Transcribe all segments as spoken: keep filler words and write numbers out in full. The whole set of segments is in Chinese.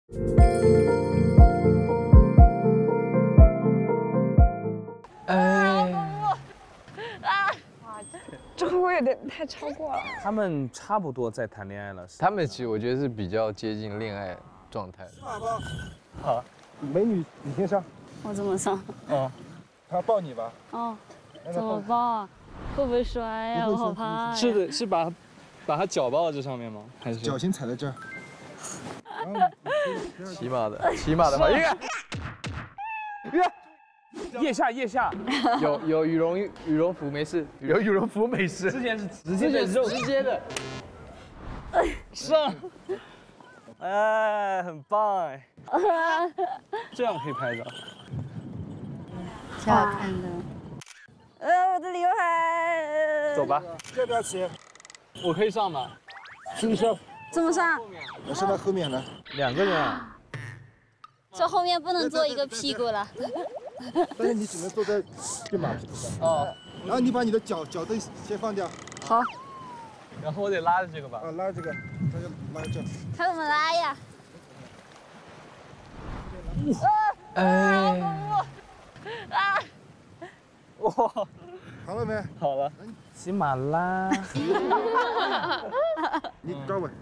哎， 啊！这会不会有点太超过了？ 他们差不多在谈恋爱了。 他们其实我觉得是比较接近恋爱状态的。 好，美女，你先上。 我怎么上？ 哦，他抱你吧。 哦，怎么抱啊？会不会摔呀？我好怕。 是的，是把把他脚抱到这上面吗？还是脚先踩在这儿？ 骑马的，骑马的嘛，应该。 腋下，腋下， 有有羽绒羽绒服没事， 有羽绒服没事。之前是直接的肉， 直接的。 上。哎，很棒哎。这样可以拍照。 挺好看的。 呃，我的刘海。 走吧。 要不要骑？ 我可以上吗？ 是不是？ 怎么上？ 我上到后面来。 两个人啊。 这后面不能坐一个屁股了。 但是你只能坐在这马屁股上。 哦。 然后你把你的脚脚蹬先放掉。 好。 然后我得拉着这个吧。 啊，拉这个，他就拉这。 看怎么拉呀？ 哎。 啊！ 哇， 好了没？ 好了。 骑马啦。 你抓稳。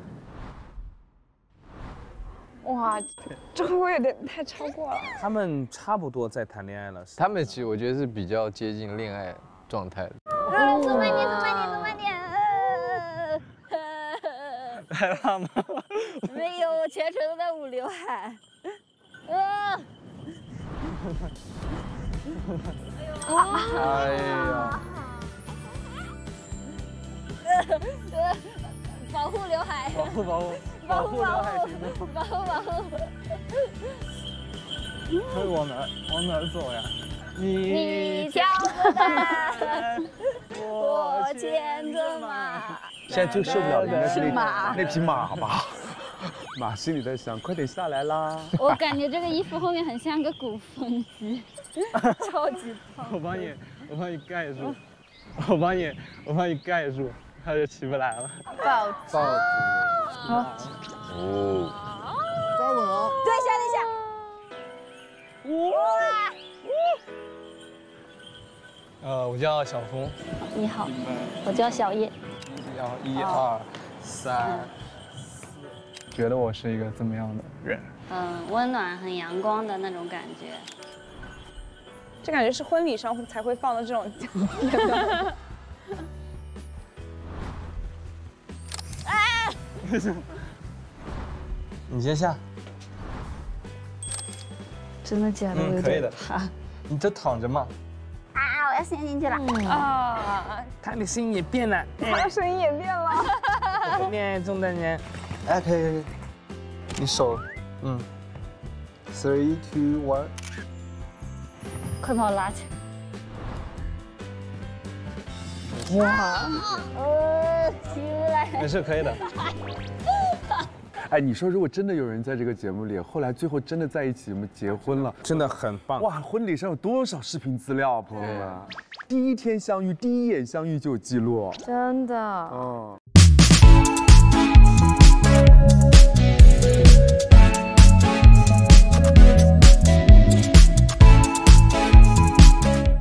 哇，这会不会有点太超过了？ 他们差不多在谈恋爱了。 他们其实我觉得是比较接近恋爱状态的。 啊，走慢点，走慢点，走慢点。 害怕吗？ 没有，我全程都在捂刘海。啊！ 哎呀！ 保护刘海。 保护保护保护刘海行动。 保护保护。 会往哪往哪走呀？ 你挑着担，我牵着马。 现在最受不了的应该是那马那匹马吧？马心里在想，快点下来啦！ 我感觉这个衣服后面很像个鼓风机，超级胖。 我帮你，我帮你盖住，我帮你，我帮你盖住，他就起不来了。 抱抱住。 哦， 抓稳啊！ 等一下，等一下。 哇！呃，我叫小峰。 你好，我叫小叶。 然后一二三四，觉得我是一个怎么样的人？ 嗯，温暖、很阳光的那种感觉。 这感觉是婚礼上才会放的这种片段。 啊！ 你先下。 真的假的？ 嗯，可以的。 怕。 你就躺着嘛。 啊！我要陷进去了。 啊！ 他的声音也变了， 他的声音也变了。 恋爱中的人。 哎，可以可以。你手，嗯。Three, two, one。 快把我拉起来。哇！ 呃，起不来。 没事，可以的。 哎，你说如果真的有人在这个节目里，后来最后真的在一起，我们结婚了， 真的很棒。 哇，婚礼上有多少视频资料，朋友们？第一天相遇，第一眼相遇就有记录。 真的。 嗯。